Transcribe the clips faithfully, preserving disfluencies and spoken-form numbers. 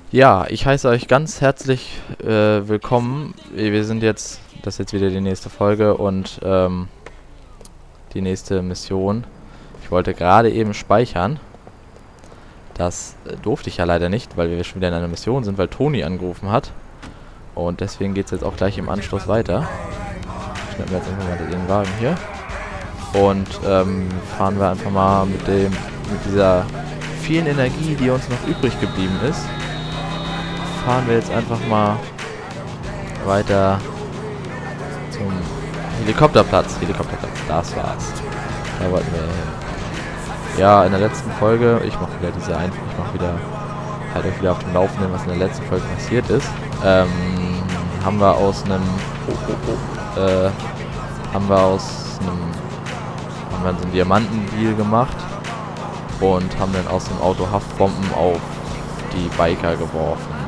Ja, ich heiße euch ganz herzlich äh, willkommen. Wir sind jetzt, das ist jetzt wieder die nächste Folge und ähm, die nächste Mission. Ich wollte gerade eben speichern. Das äh, durfte ich ja leider nicht, weil wir schon wieder in einer Mission sind, weil Toni angerufen hat. Und deswegen geht es jetzt auch gleich im Anschluss weiter. Schneiden wir jetzt einfach mal den Wagen hier. Und ähm, fahren wir einfach mal mit dem, mit dieser vielen Energie, die uns noch übrig geblieben ist, fahren wir jetzt einfach mal weiter zum Helikopterplatz. Helikopterplatz, das war's. Da wollten wir hin. Ja, in der letzten Folge, ich mache wieder diese Einführung, ich mache wieder, halt euch wieder auf dem Laufenden, was in der letzten Folge passiert ist. Ähm, haben wir aus einem, oh, oh, oh, äh, haben wir aus einem, haben wir so einen Diamantendeal gemacht und haben dann aus dem Auto Haftbomben auf die Biker geworfen.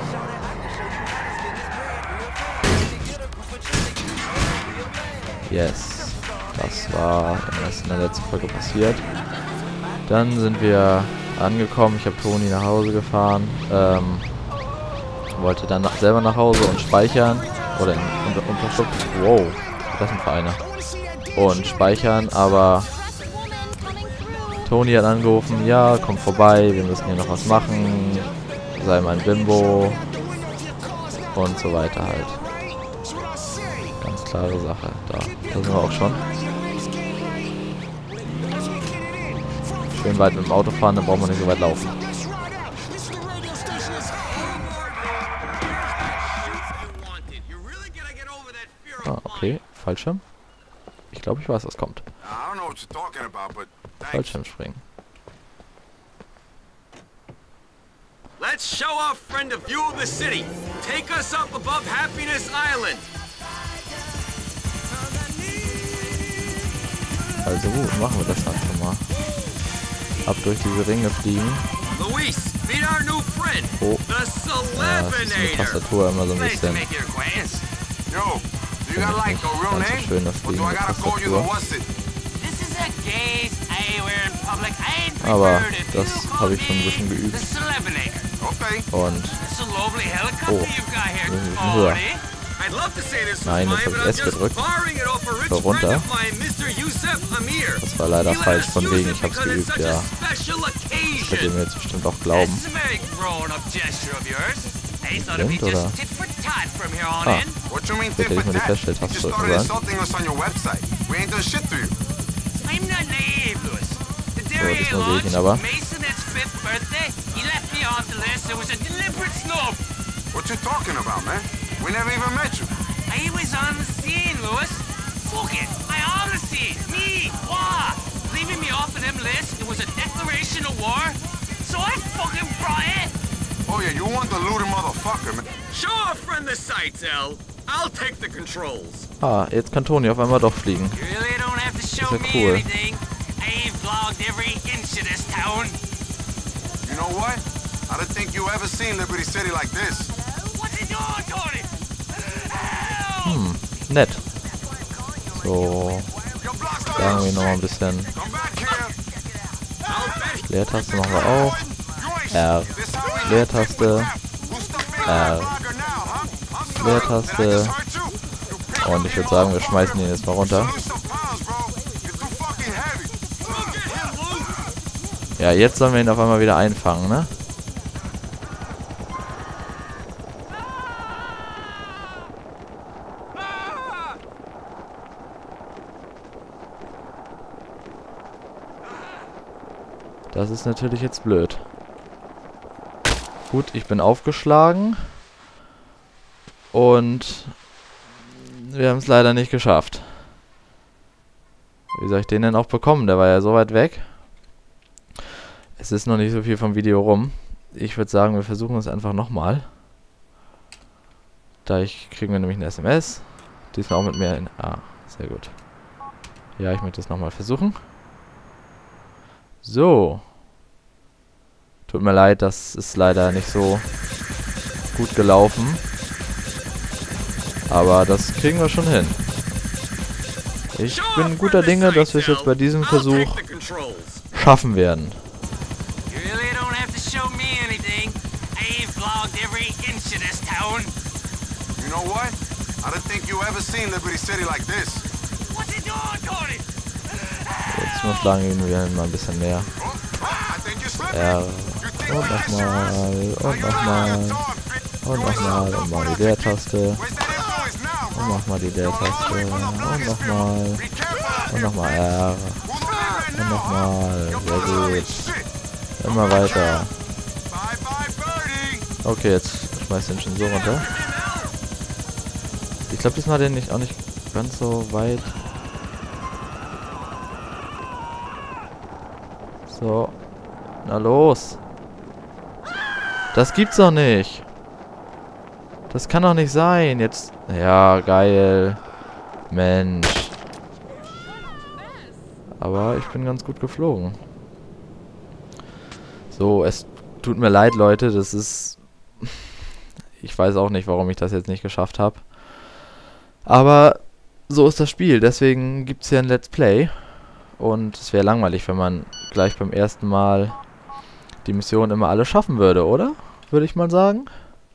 Yes, das war das in der letzten Folge passiert. Dann sind wir angekommen, ich habe Toni nach Hause gefahren, ähm, wollte dann nach, selber nach Hause und speichern, oder in unter, Unterschlupf, wow, das sind Vereine, und speichern, aber Toni hat angerufen, ja, komm vorbei, wir müssen hier noch was machen, sei mein Bimbo und so weiter halt. Ganz klare Sache. Da, da sind wir auch schon. Schön weit mit dem Auto fahren, dann brauchen wir nicht so weit laufen. Ah, okay. Fallschirm. Ich glaube, ich weiß, was kommt. Fallschirmspringen. Let's show off, friend, a view of the city. Take us up above Happiness Island. Also gut, machen wir das einfach mal. Ab durch diese Ringe fliegen. Luis, meet our new friend, Oh, the ja, das ist eine Celebinator. Tastatur immer so ein Nice to bisschen. make your acquaintance. Yo, you got like a real Ganz so name? schön, das Or Fliegen do I mit gotta call you the Tastatur. what's it? This is a gaze I wear in public. I ain't Aber preferred if das you call habe ich schon ein me bisschen the geübt. Okay. Celebinator. Und It's a lovely helicopter Oh, you've got here, wir müssen höher. Tony. I'd love to say this was Nein, mine, jetzt but habe I'm ich S just gedrückt. borrowing it off a rich So, friend runter. of mine, Mister Yusef Amir. das war leider He let falsch us von use wegen, it ich habe es because it's geübt, such a ja. special Das könnt ihr occasion. mir jetzt bestimmt auch glauben. This is a very grown-up gesture of yours. I thought it'd be Blind, oder? just tit for tat from here on Ah. in. What you mean Bitte tit nicht for mal die tat? You Feststelltaste just drücken started sollen. insulting us on your website. We ain't done shit to you. I'm not naive, Louis. The day I diesmal sehe ich ihn launched aber. Masonette's fifth birthday, he left me off the list. It was a deliberate snub. What you talking about, man? We never even met you. I was on the scene, Louis. Fuck it. I on the scene. Me. Wah. Leaving me off of them lists, it was a declaration of war. So I fucking brought it. Oh yeah, you want the looter motherfucker, man. Show our friend the sights, L. I'll take the controls. Ah, jetzt kann Toni auf einmal doch fliegen. You really don't have to show ja me cool. anything. I've vlogged every inch of this town. You know what? I don't think you ever seen Liberty City like this. What's he doing, Tony? Help! Hm, nett. So, Your block's sagen wir clear. noch ein bisschen. Come back here. Leertaste machen wir auch. You ain't R. This how we Leertaste. Who's the feeling R. blogger now, huh? I'm sorry. Leertaste. Did I just hurt you? You pick Und ich würde sagen, wir schmeißen ihn jetzt mal runter. Lose some pounds, bro. You're too fucking heavy. Look at him, Luke! Ja, jetzt sollen wir ihn auf einmal wieder einfangen, ne? Das ist natürlich jetzt blöd. Gut, ich bin aufgeschlagen. Und wir haben es leider nicht geschafft. Wie soll ich den denn auch bekommen? Der war ja so weit weg. Es ist noch nicht so viel vom Video rum. Ich würde sagen, wir versuchen es einfach nochmal. Da ich kriegen wir nämlich eine S M S. Diesmal auch mit mehr in... Ah, sehr gut. Ja, ich möchte es nochmal versuchen. So. Tut mir leid, das ist leider nicht so gut gelaufen. Aber das kriegen wir schon hin. Ich bin guter Dinge, dass wir es jetzt bei diesem Versuch schaffen werden. You really don't have to show me anything. I've logged every inch of this town. You know what? I don't think you ever seen Liberty City like this. What's he doing, Tony? Jetzt muss schlagen wir mal ein bisschen mehr. I think you're slipping. Ja. You think Und last nochmal. year, Und nochmal. Und nochmal. Und mal die Leertaste. where's that influence now, Und bro? nochmal die Leertaste. Away from the Und bloggers nochmal. field. Be careful out Und there. nochmal R. Who's the leader Und now, nochmal. huh? Your Sehr brother gut. ain't shit. Immer weiter. Bye bye birdie. Okay, jetzt schmeiß den schon so runter. Ich glaube, diesmal den nicht auch nicht ganz so weit. So. Na los. Das gibt's doch nicht. Das kann doch nicht sein. Jetzt. Ja, geil. Mensch. Aber ich bin ganz gut geflogen. So, es tut mir leid, Leute. Das ist... Ich weiß auch nicht, warum ich das jetzt nicht geschafft habe. Aber so ist das Spiel. Deswegen gibt es hier ein Let's Play. Und es wäre langweilig, wenn man gleich beim ersten Mal die Mission immer alle schaffen würde, oder? Würde ich mal sagen.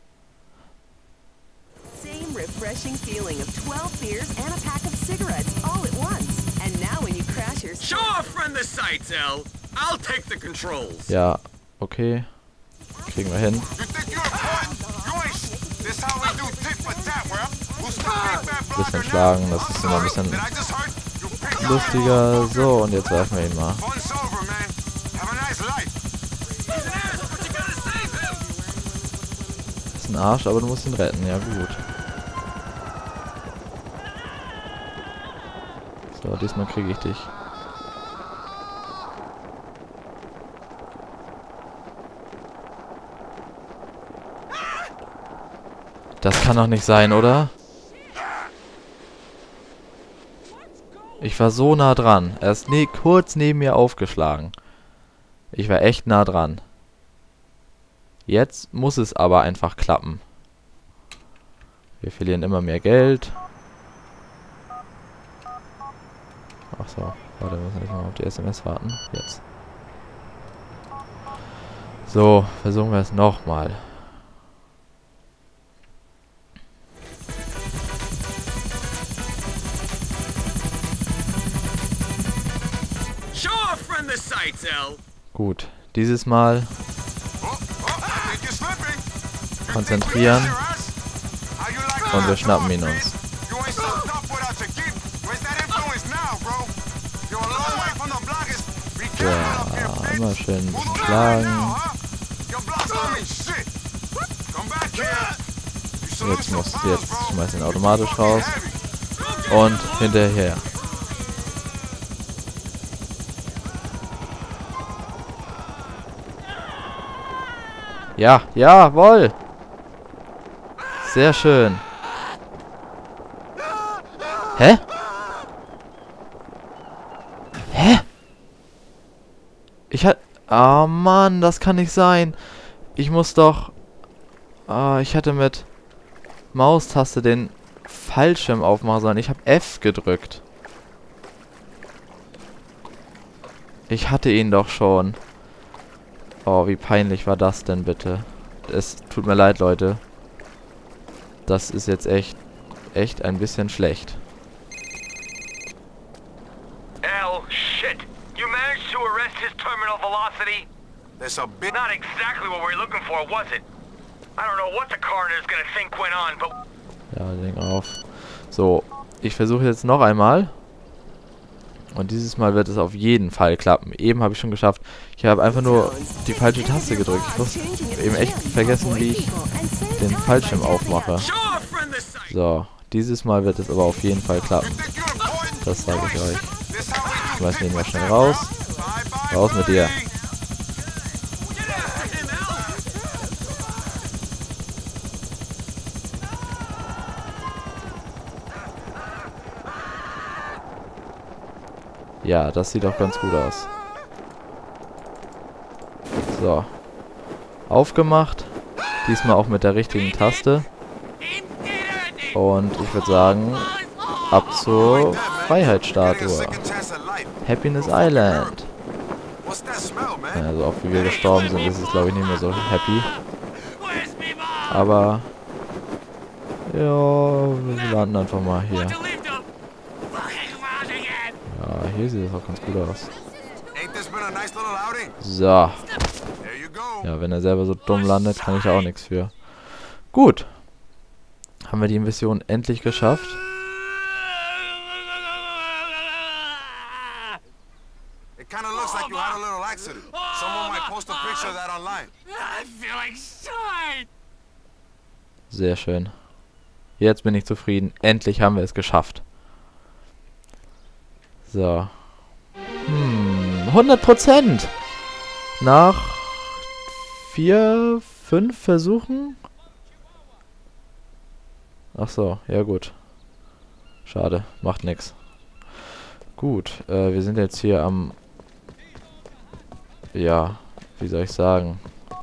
Same refreshing feeling of twelve beers and a pack of cigarettes all at once. And now when you crash your... Show a friend the sights, El. I'll take the controls. Ja, okay. Kriegen wir hin. You think you're important? You ain't sh- This how we do tit for tat, well. Who's the big bad blogger Bisschen now? schlagen, das ist immer ein bisschen Did I just hurt? You pick up lustiger. your So, und jetzt werfen wir ihn mal. Fun's over, man. Have a nice life. He's an ass, but you gotta save him. Ist ein Arsch, aber du musst ihn retten. Ja, gut. So, diesmal kriege ich dich. Das kann doch nicht sein, oder? Ich war so nah dran. Er ist ne kurz neben mir aufgeschlagen. Ich war echt nah dran. Jetzt muss es aber einfach klappen. Wir verlieren immer mehr Geld. Ach so. Warte, wir müssen erstmal auf die S M S warten. Jetzt. So, versuchen wir es nochmal. Show a friend the sights, El. Gut. Dieses Mal Oh, oh, I think you're slipping. You konzentrieren. think we got your ass? How you like Und wir that, schnappen dog, ihn man? uns. You ain't so tough without your kid. Where's that influence now, bro? You're a long way from the bloggers. Be careful up here, Ja, bitch. immer schön ein Who's bisschen the leader schlagen. now, huh? Your blogs don't mean shit. Come back here. You should Jetzt lose muss some jetzt pounds, bro. schmeiß ihn automatisch raus. Heavy. Und hinterher. Ja, jawohl. Sehr schön. Hä? Hä? Ich hatte... Oh Mann, das kann nicht sein. Ich muss doch... Ah, ich hatte mit Maustaste den Fallschirm aufmachen sollen. Ich habe F gedrückt. Ich hatte ihn doch schon. Oh, wie peinlich war das denn bitte? Es tut mir leid, Leute. Das ist jetzt echt, echt ein bisschen schlecht. El, shit. You managed to arrest his terminal velocity? There's a bit. Not exactly what we were looking for, was it? I don't know what the coroner's gonna think went on, but... Ja, Ding auf. So, ich versuche jetzt noch einmal. Und dieses Mal wird es auf jeden Fall klappen. Eben habe ich schon geschafft. Ich habe einfach nur die falsche Taste gedrückt. Ich muss eben echt vergessen, wie ich den Fallschirm aufmache. Show a friend the sights. So, dieses Mal wird es aber auf jeden Fall klappen. You think you're important? Das sage ich euch. This how we do Schmeißen tit den mal for schnell tat, raus. huh? Bye bye, Raus mit dir. birdie. Get after him, El. Ja, das sieht doch ganz gut aus. So. Aufgemacht. Diesmal auch mit der richtigen Taste. Und ich würde sagen, ab zur Freiheitsstatue. Happiness Island. What's that smell, man? Also auch wie wir gestorben sind, ist es glaube ich nicht mehr so happy. Where's me aber ja, wir landen einfach mal hier. Want to leave the fucking world again. Ja, hier sieht es auch ganz gut aus. Ain't this been a nice little outing? So. There you go. Ja, wenn er selber so dumm landet, kann ich auch nichts für. Gut. Haben wir die Mission endlich geschafft. It kind of looks like you had a little accident. Someone might post a picture of that online. I feel like shit. Sehr schön. Jetzt bin ich zufrieden. Endlich haben wir es geschafft. So. Hm, hundert Prozent. Nach vier, fünf Versuchen? Ach so, ja gut. Schade, macht nix. Gut, äh, wir sind jetzt hier am... Ja, wie soll ich sagen?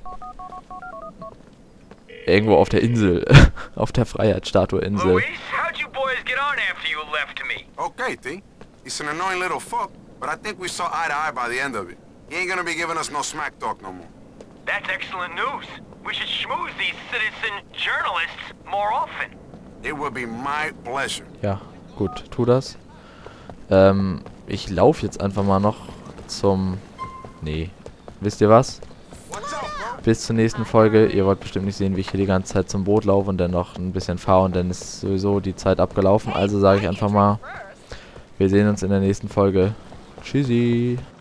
Irgendwo auf der Insel. Auf der Freiheitsstatue-Insel. Luis, how'd you boys get on after you left me? Okay, T. He's an annoying little fuck, but I think we saw eye to eye by the end of it. He ain't gonna be giving us no smack talk no more. That's excellent news. We should schmooze these citizen journalists more often. It would be my pleasure. Ja, gut, tu das. Ähm, ich laufe jetzt einfach mal noch zum... Nee. Wisst ihr was? What's up, bro? Bis zur nächsten Folge. Ihr wollt bestimmt nicht sehen, wie ich hier die ganze Zeit zum Boot laufe und dann noch ein bisschen fahre und dann ist sowieso die Zeit abgelaufen. Also sage ich einfach mal, wir sehen uns in der nächsten Folge. Tschüssi.